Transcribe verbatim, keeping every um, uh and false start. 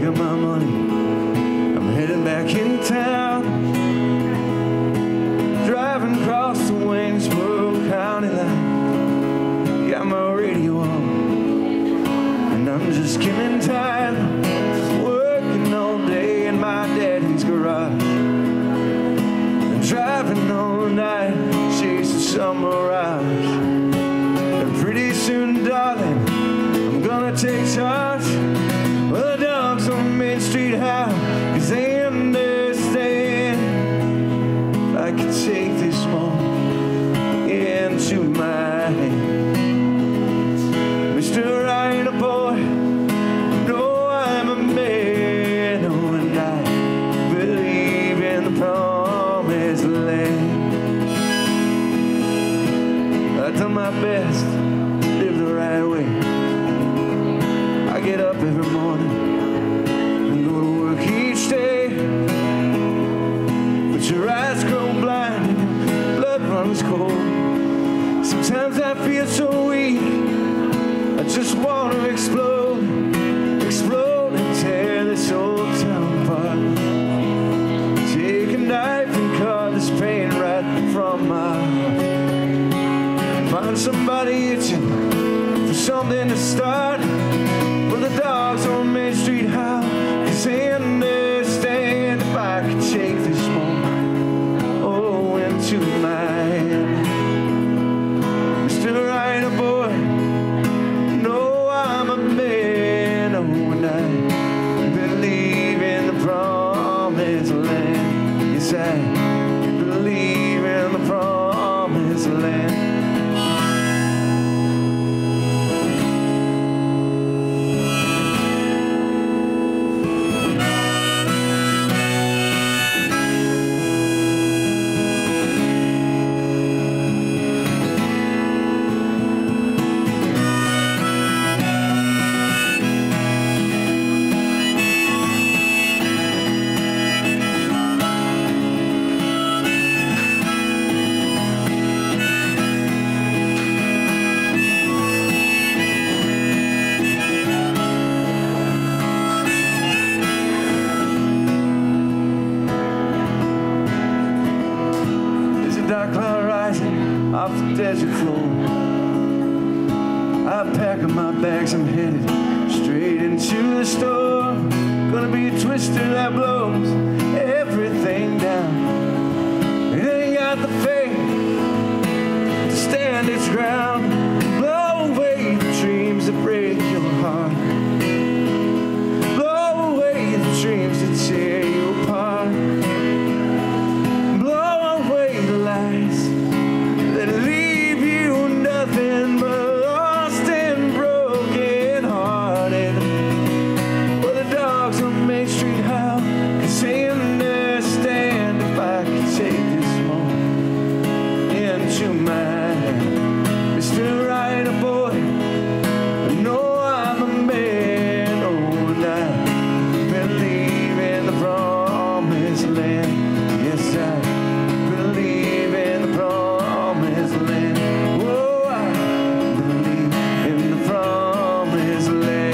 up my money, I'm heading back in town. Driving across the Waynesboro County line, got my radio on, and I'm just getting tired, working all day in my daddy's garage, and driving all night, chasing some mirage. And pretty soon, darling, I'm gonna take charge. Well, the dogs on Main Street howl, 'cause they understand if I could take this moment into my hand. Mister Rider Boy, know I'm a man, oh, and I believe in the promised land. I've done my best to live the right way. I get up every morning and go to work each day, but your eyes grow blind and your blood runs cold. Sometimes I feel so weak, I just want to explode, explode and tear this old town apart. Take a knife and cut this pain right from my heart. Find somebody itching for something to start. Well, the dogs on Main Street howl, 'cause they understand if I could take this moment, oh, into my hand. Mister Rider Boy, know I'm a man, oh, and I believe in the promised land. Yes, I believe in the promised land. Dark cloud rising off the desert floor. I pack up my bags, I'm headed straight into the store. Gonna be a twister that blows everything down. It ain't got the faith to stand its ground. Blow away the dreams that break your heart. Blow away the dreams that tear you apart. That leave you nothing but lost and broken hearted. Well, the dogs on Main Street howl, 'cause they understand if I could take this moment into my hand. Mister Rider Boy, I know I'm a man, oh, and I believe in the promised land. Yes, I believe in the promised land. Oh, I believe in the promised land.